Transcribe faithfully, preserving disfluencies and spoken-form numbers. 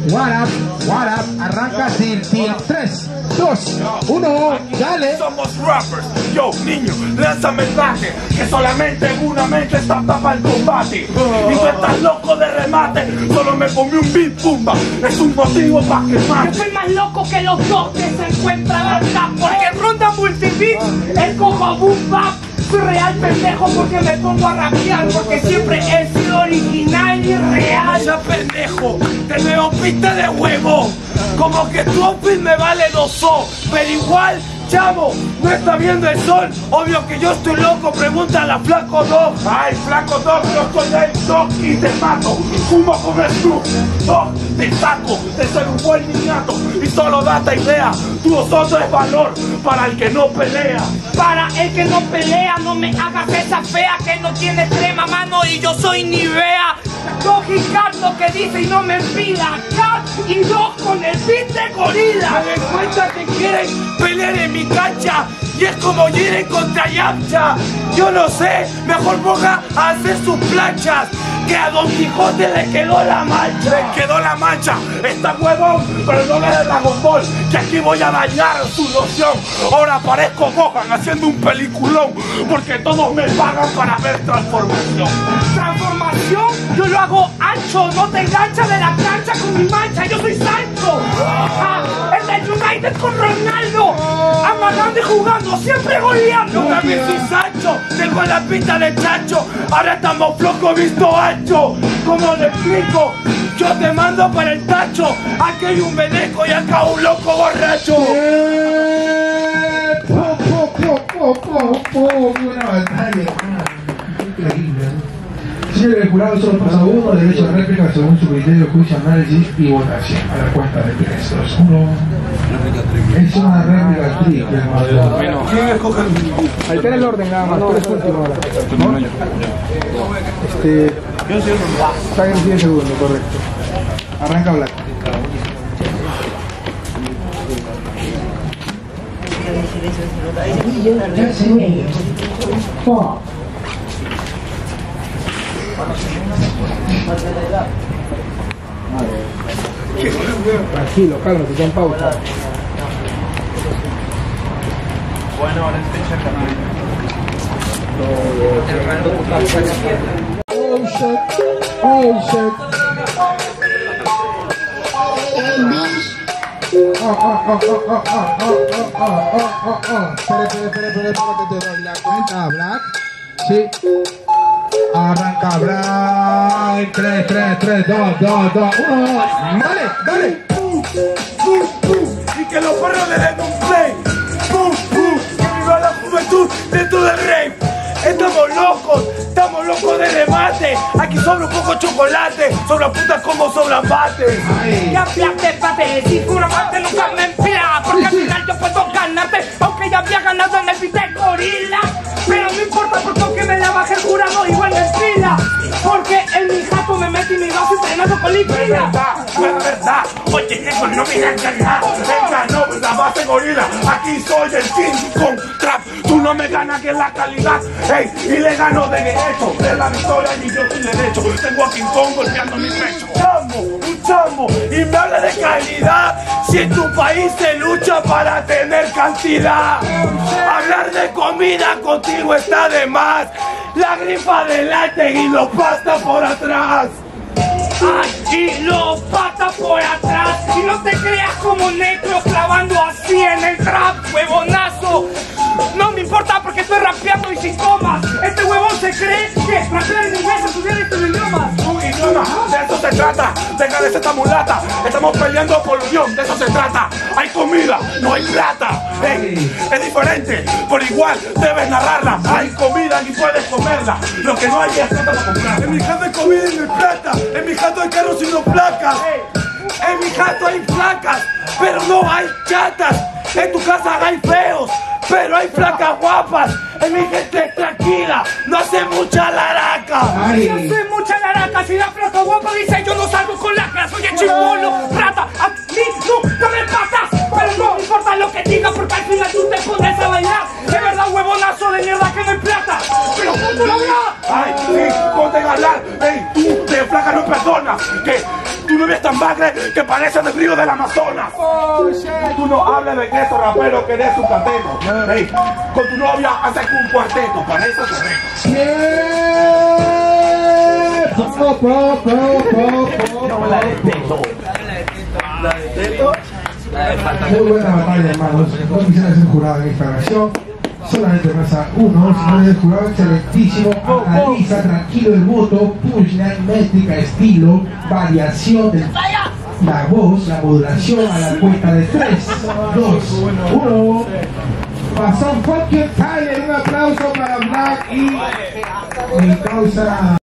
What up, what up, arranca sin tiempo. tres, dos, uno, dale. Somos rappers, yo niño, lanza mensaje que solamente en una mente está para el combate. Y tú estás loco de remate, solo me comí un beat pumba, es un motivo para que mate. Yo soy más loco que los dos que se encuentran acá, porque en ronda multibeat escojo a boom bap. Soy real pendejo porque me pongo a rapear, porque siempre he sido original y real. Ya pendejo, te veo pista de huevo, como que tu outfit me vale dos o, pero igual, chavo, no está viendo el sol. Obvio que yo estoy loco, pregúntale a Flaco Dog. Ay, Flaco Dog, yo soy el Dog y te mato. Fumo con el Snoop Dog, te saco de ser un buen niñato y solo date idea. Tu osoto es valor para el que no pelea. Para el que no pelea, no me hagas esa fea que no tiene extrema mano y yo soy Nivea. Dos Ricardo que dice y no me pida. Cat y dos con el beat de gorila. Me den cuenta que quieren pelear en mi cancha y es como Jiren contra Yamcha. Yo no sé, mejor ponga a hacer sus planchas, que a Don Quijote le quedó la mancha. Le quedó la mancha, está huevón, pero no le de Dragon Ball, que aquí voy a dañar su noción. Ahora parezco Gohan haciendo un peliculón, porque todos me pagan para ver transformación. Transformación, yo lo hago ancho, no te enganchas de la cancha con mi mancha, yo soy Sancho. Ah, el del United con Ronaldo, amagando y jugando, siempre goleando. Yo también soy Sancho, tengo la pinta de chancho, ahora estamos flojos visto ancho. ¿Cómo le explico? Yo te mando para el tacho, aquí hay un veneco y acá un loco borracho. Eh, po, po, po, po, po, po, una batalla. Increíble. Señor el jurado, solo pasa uno, derecho a réplica según su criterio, juicio, análisis y votación. A la cuenta de tres, dos, uno. Es una réplica triple, hermano. ¿Quién escoge? Ahí está el orden nada más, tú eres último ahora. Este... Está en diez segundos, correcto. Arranca Black. Four. Tranquilo, cálmate, está en pausa. Bueno, ahora Oh shit, oh shit. Oh, oh, oh, oh, oh, oh, oh, oh, oh, oh, oh. Espera, espera, espera, espera, espera, que te doy la cuenta, Black. Sí. Arranca Black. tres, tres, tres, dos, dos, dos, uno. Dale, dale. Y que los perros le den un play. Pum, pum. Que viva la juventud dentro del rey. Estamos locos, estamos locos de remate. Aquí sobra un poco de chocolate, sobra putas como sobran bates. Ya plate, pate, si una parte nunca me empila, porque al final yo puedo ganarte, aunque ya había ganado en el beat de gorila. Pero no importa porque aunque me la baje el jurado igual me empila, porque en mi jato me metí mi vaso entrenando con liquida. Es verdad, es verdad. Oye, eso no me da ganar. Él ganó la base gorila. Aquí soy el King Kong Trap. Tú no me ganas que es la calidad. Ey, y le gano de derecho. De la victoria y yo soy derecho. Tengo a King Kong golpeando mi pecho. Chambo, un chambo. Y me habla de calidad. Si en tu país se lucha para tener cantidad. Hablar de comida contigo está de más. La grifa adelante y los pasta por atrás. Ay, y los pata por atrás. Y no te creas como negro clavando así en el trap, huevonazo. No me importa porque estoy rapeando y sin comas. Este huevón se cree que rapear en inglés estudiar estos idiomas. Un idioma, de eso se trata. Deja de ser esta mulata. Estamos peleando por unión, de eso se trata. Hay comida, no hay plata. Hey, es diferente, por igual debes narrarla. Hay comida y puedes comerla. Lo que no hay es plata para comprar. En mi jato hay comida y no hay plata. En mi jato hay carros y no placas. En mi jato hay flacas, pero no hay chatas. En tu casa hay feos, pero hay flacas guapas. En mi gente es tranquila, no hace mucha laraca. Ay. No hace mucha laraca, si la flaca guapa dice yo no salgo con lacras. Oye chibolo, rata, a mí nunca me pasas. Pero no me importa lo que diga porque al final tú te pones a bailar. De verdad huevonazo de mierda que no hay plata. Pero ponte la verdad. Ay, sí, con dejándote hablar, ey, tú de flaca no perdonas, que tu novia es tan bagre que parece del río del Amazonas. Oh, shit. Tú no hables de que esos raperos que de su cateto, ey, con tu novia haces un cuarteto, para eso te reto. Yeah. Po, po, po, po, po, No, la de teto. La de teto. Muy buena batalla, hermanos. No quisiera ser jurado en esta versión. Solamente pasa uno, sino el jurado excelentísimo. Analiza tranquilo el voto, punchline, métrica, estilo, variación de la voz, la modulación a la cuenta de tres, dos, uno. Pasó fucking Tyler. Un aplauso para Black y mi causa.